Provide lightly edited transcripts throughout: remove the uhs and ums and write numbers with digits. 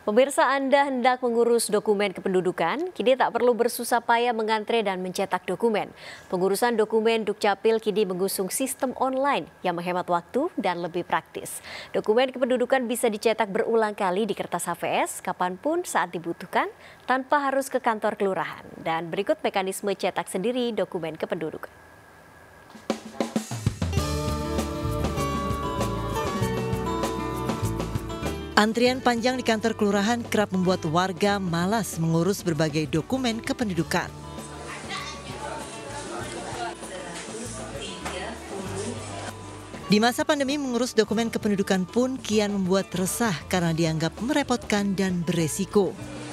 Pemirsa, Anda hendak mengurus dokumen kependudukan, kini tak perlu bersusah payah mengantre dan mencetak dokumen. Pengurusan dokumen Dukcapil kini mengusung sistem online yang menghemat waktu dan lebih praktis. Dokumen kependudukan bisa dicetak berulang kali di kertas HVS kapanpun saat dibutuhkan tanpa harus ke kantor kelurahan. Dan berikut mekanisme cetak sendiri dokumen kependudukan. Antrian panjang di kantor kelurahan kerap membuat warga malas mengurus berbagai dokumen kependudukan. Di masa pandemi, mengurus dokumen kependudukan pun kian membuat resah karena dianggap merepotkan dan beresiko.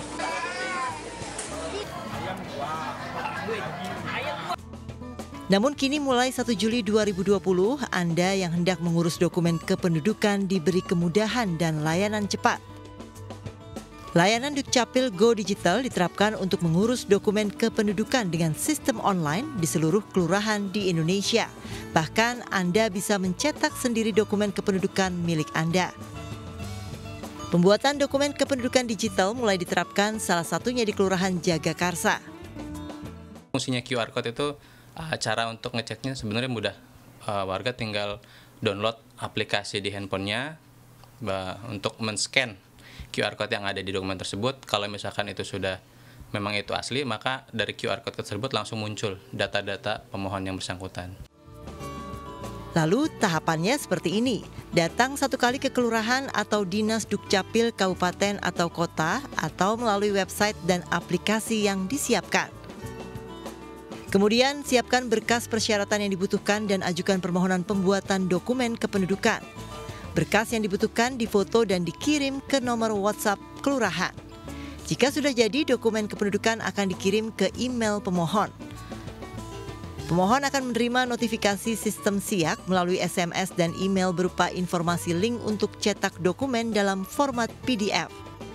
Namun kini mulai 1 Juli 2020, Anda yang hendak mengurus dokumen kependudukan diberi kemudahan dan layanan cepat. Layanan Dukcapil Go Digital diterapkan untuk mengurus dokumen kependudukan dengan sistem online di seluruh kelurahan di Indonesia. Bahkan Anda bisa mencetak sendiri dokumen kependudukan milik Anda. Pembuatan dokumen kependudukan digital mulai diterapkan salah satunya di Kelurahan Jagakarsa. Fungsinya QR Code itu cara untuk ngeceknya sebenarnya mudah. Warga tinggal download aplikasi di handphonenya untuk men-scan QR Code yang ada di dokumen tersebut. Kalau misalkan itu sudah memang itu asli, maka dari QR Code tersebut langsung muncul data-data pemohon yang bersangkutan. Lalu tahapannya seperti ini, datang satu kali ke kelurahan atau dinas Dukcapil kabupaten atau kota atau melalui website dan aplikasi yang disiapkan. Kemudian siapkan berkas persyaratan yang dibutuhkan dan ajukan permohonan pembuatan dokumen kependudukan. Berkas yang dibutuhkan difoto dan dikirim ke nomor WhatsApp kelurahan. Jika sudah jadi, dokumen kependudukan akan dikirim ke email pemohon. Pemohon akan menerima notifikasi sistem SIAK melalui SMS dan email berupa informasi link untuk cetak dokumen dalam format PDF.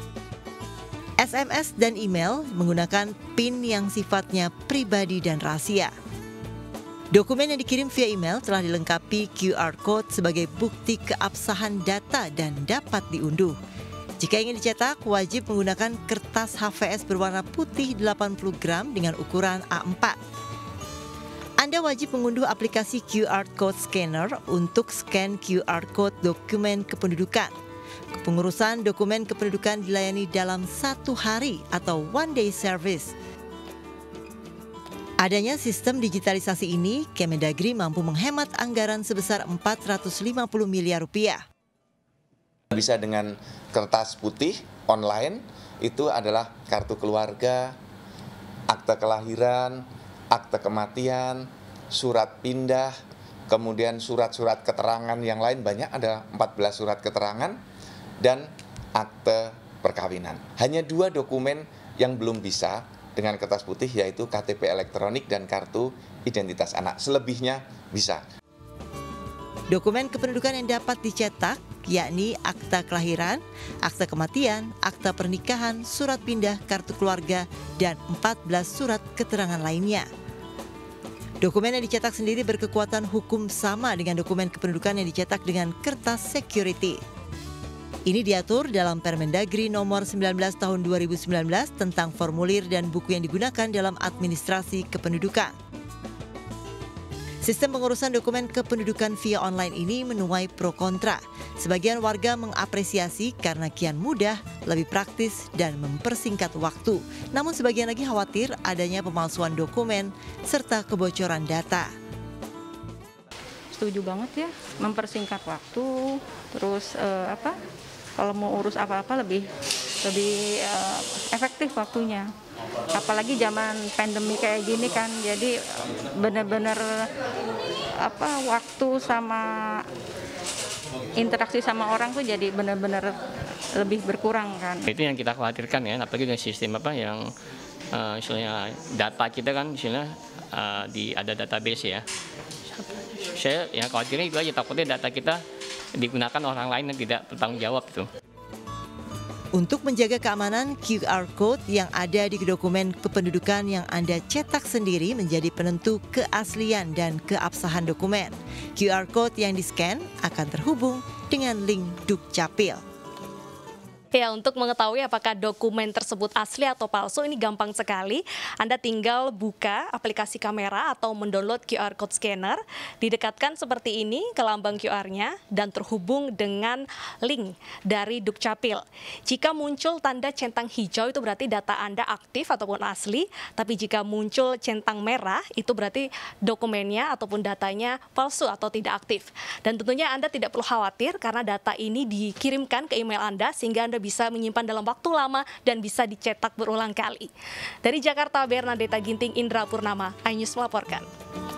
SMS dan email menggunakan PIN yang sifatnya pribadi dan rahasia. Dokumen yang dikirim via email telah dilengkapi QR Code sebagai bukti keabsahan data dan dapat diunduh. Jika ingin dicetak, wajib menggunakan kertas HVS berwarna putih 80 gram dengan ukuran A4. Anda wajib mengunduh aplikasi QR Code Scanner untuk scan QR Code dokumen kependudukan. Pengurusan dokumen kependudukan dilayani dalam 1 hari atau one day service. Adanya sistem digitalisasi ini, Kemendagri mampu menghemat anggaran sebesar 450 miliar rupiah. Bisa dengan kertas putih online, itu adalah kartu keluarga, akte kelahiran, akte kematian, surat pindah, kemudian surat-surat keterangan yang lain, banyak ada 14 surat keterangan, dan akte perkawinan. Hanya 2 dokumen yang belum bisa dengan kertas putih, yaitu KTP elektronik dan kartu identitas anak. Selebihnya bisa. Dokumen kependudukan yang dapat dicetak yakni akta kelahiran, akta kematian, akta pernikahan, surat pindah, kartu keluarga, dan 14 surat keterangan lainnya. Dokumen yang dicetak sendiri berkekuatan hukum sama dengan dokumen kependudukan yang dicetak dengan kertas security. Ini diatur dalam Permendagri nomor 19 tahun 2019 tentang formulir dan buku yang digunakan dalam administrasi kependudukan. Sistem pengurusan dokumen kependudukan via online ini menuai pro kontra. Sebagian warga mengapresiasi karena kian mudah, lebih praktis, dan mempersingkat waktu. Namun sebagian lagi khawatir adanya pemalsuan dokumen serta kebocoran data. Setuju banget ya, mempersingkat waktu, terus kalau mau urus apa-apa lebih efektif waktunya. Apalagi zaman pandemi kayak gini kan, jadi benar-benar waktu sama interaksi sama orang tuh jadi benar-benar lebih berkurang kan. Itu yang kita khawatirkan ya, apalagi dengan sistem yang misalnya data kita kan misalnya ada database ya. Saya ya khawatirnya itu aja, takutnya data kita digunakan orang lain yang tidak bertanggung jawab itu. Untuk menjaga keamanan, QR Code yang ada di dokumen kependudukan yang Anda cetak sendiri menjadi penentu keaslian dan keabsahan dokumen. QR Code yang di-scan akan terhubung dengan link Dukcapil. Ya, untuk mengetahui apakah dokumen tersebut asli atau palsu ini gampang sekali. Anda tinggal buka aplikasi kamera atau mendownload QR code scanner, didekatkan seperti ini ke lambang QR-nya dan terhubung dengan link dari Dukcapil. Jika muncul tanda centang hijau itu berarti data Anda aktif ataupun asli, tapi jika muncul centang merah itu berarti dokumennya ataupun datanya palsu atau tidak aktif. Dan tentunya Anda tidak perlu khawatir karena data ini dikirimkan ke email Anda sehingga Anda bisa menyimpan dalam waktu lama dan bisa dicetak berulang kali. Dari Jakarta, Bernadetta Ginting, Indra Purnama, iNews melaporkan.